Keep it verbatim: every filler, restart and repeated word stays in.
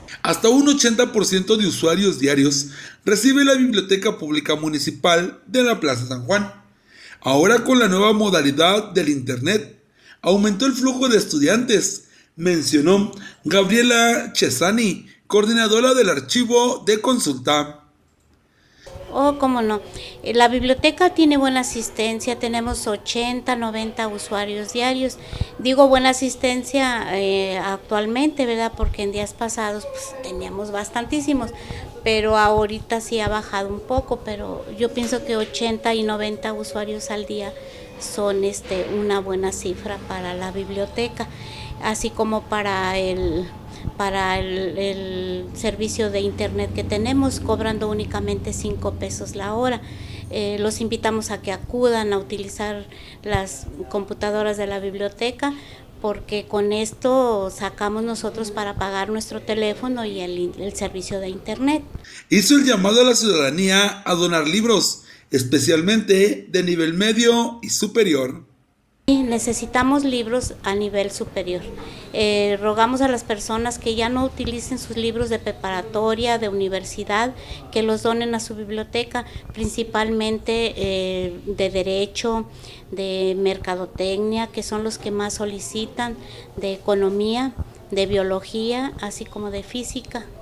Hasta un ochenta por ciento de usuarios diarios recibe la Biblioteca Pública Municipal de la Plaza San Juan. Ahora con la nueva modalidad del Internet, aumentó el flujo de estudiantes, mencionó Gabriela Chesani, coordinadora del archivo de consulta. Oh, cómo no. Eh, La biblioteca tiene buena asistencia, tenemos ochenta, noventa usuarios diarios. Digo buena asistencia eh, actualmente, ¿verdad? Porque en días pasados pues, teníamos bastantísimos, pero ahorita sí ha bajado un poco, pero yo pienso que ochenta y noventa usuarios al día son este, una buena cifra para la biblioteca, así como para el para el, el servicio de internet que tenemos, cobrando únicamente cinco pesos la hora. Eh, los invitamos a que acudan a utilizar las computadoras de la biblioteca, porque con esto sacamos nosotros para pagar nuestro teléfono y el, el servicio de internet. Hizo el llamado a la ciudadanía a donar libros, especialmente de nivel medio y superior. Y necesitamos libros a nivel superior. Eh, rogamos a las personas que ya no utilicen sus libros de preparatoria, de universidad, que los donen a su biblioteca, principalmente eh, de derecho, de mercadotecnia, que son los que más solicitan, de economía, de biología, así como de física.